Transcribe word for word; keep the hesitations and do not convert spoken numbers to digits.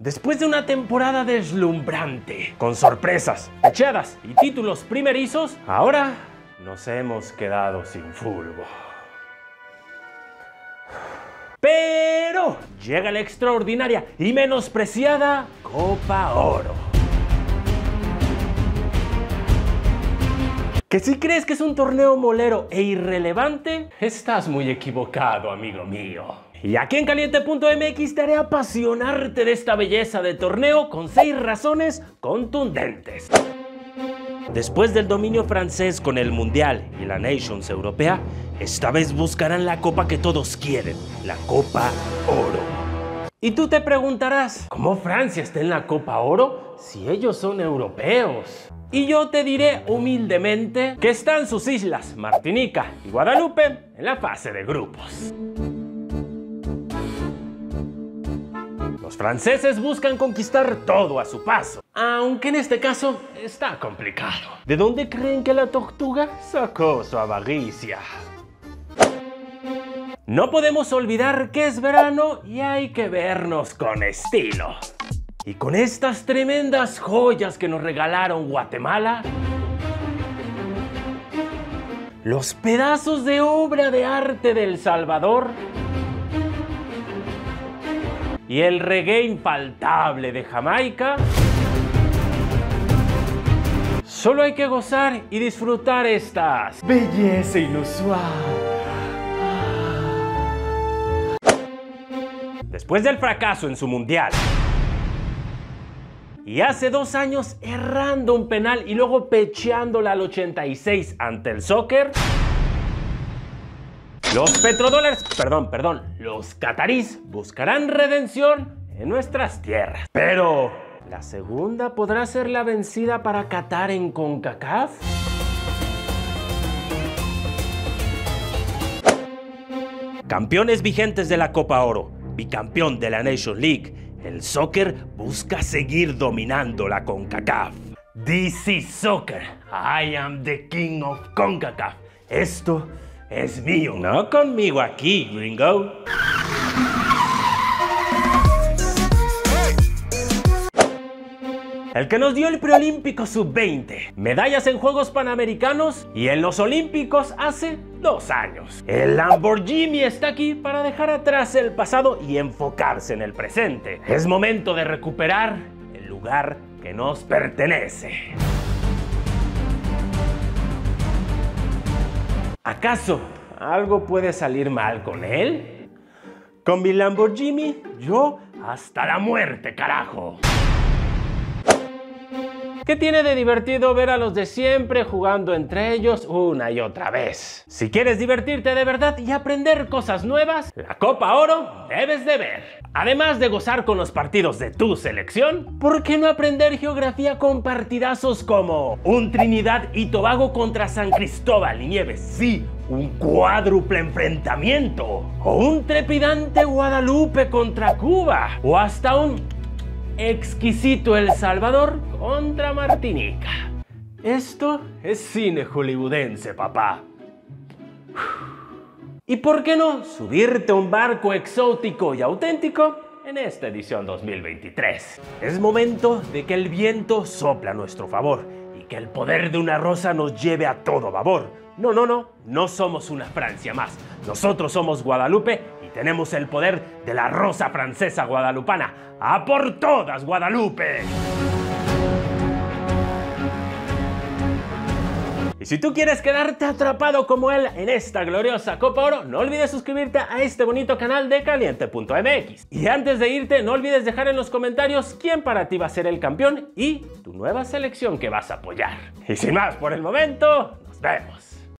Después de una temporada deslumbrante, con sorpresas, pecheadas y títulos primerizos, ahora nos hemos quedado sin fútbol. Pero llega la extraordinaria y menospreciada Copa Oro. ¿Que si crees que es un torneo molero e irrelevante? Estás muy equivocado, amigo mío. Y aquí en Caliente punto M X te haré apasionarte de esta belleza de torneo con seis razones contundentes. Después del dominio francés con el Mundial y la Nations Europea, esta vez buscarán la copa que todos quieren, la Copa Oro. Y tú te preguntarás, ¿cómo Francia está en la Copa Oro si ellos son europeos? Y yo te diré humildemente que están sus islas, Martinica y Guadalupe, en la fase de grupos. Los franceses buscan conquistar todo a su paso, aunque en este caso está complicado. ¿De dónde creen que la tortuga sacó su avaricia? No podemos olvidar que es verano y hay que vernos con estilo. Y con estas tremendas joyas que nos regalaron Guatemala, los pedazos de obra de arte de El Salvador y el reggae infaltable de Jamaica, solo hay que gozar y disfrutar estas belleza inusual. Después del fracaso en su mundial y hace dos años errando un penal y luego pecheándola al ochenta y seis ante el soccer, los petrodólares, perdón, perdón, los catarís buscarán redención en nuestras tierras. Pero, ¿la segunda podrá ser la vencida para Qatar en CONCACAF? Campeones vigentes de la Copa Oro, bicampeón de la Nations League, el soccer busca seguir dominando la CONCACAF. This is soccer. I am the king of CONCACAF. Esto es mío. No conmigo aquí, gringo. El que nos dio el preolímpico sub veinte, medallas en Juegos Panamericanos y en los Olímpicos hace dos años. El Lamborghini está aquí para dejar atrás el pasado y enfocarse en el presente. Es momento de recuperar el lugar que nos pertenece. ¿Acaso algo puede salir mal con él? Con mi Lamborghini, yo hasta la muerte, carajo. ¿Qué tiene de divertido ver a los de siempre jugando entre ellos una y otra vez? Si quieres divertirte de verdad y aprender cosas nuevas, la Copa Oro debes de ver. Además de gozar con los partidos de tu selección, ¿por qué no aprender geografía con partidazos como un Trinidad y Tobago contra San Cristóbal y Nieves? Sí, un cuádruple enfrentamiento. O un trepidante Guadalupe contra Cuba. O hasta un exquisito El Salvador contra Martinica. Esto es cine hollywoodense, papá. ¿Y por qué no subirte a un barco exótico y auténtico en esta edición dos mil veintitrés? Es momento de que el viento sopla a nuestro favor y que el poder de una rosa nos lleve a todo babor. No, no, no, no somos una Francia más. Nosotros somos Guadalupe y tenemos el poder de la rosa francesa guadalupana. ¡A por todas, Guadalupe! Y si tú quieres quedarte atrapado como él en esta gloriosa Copa Oro, no olvides suscribirte a este bonito canal de Caliente punto M X. Y antes de irte, no olvides dejar en los comentarios quién para ti va a ser el campeón y tu nueva selección que vas a apoyar. Y sin más por el momento, nos vemos.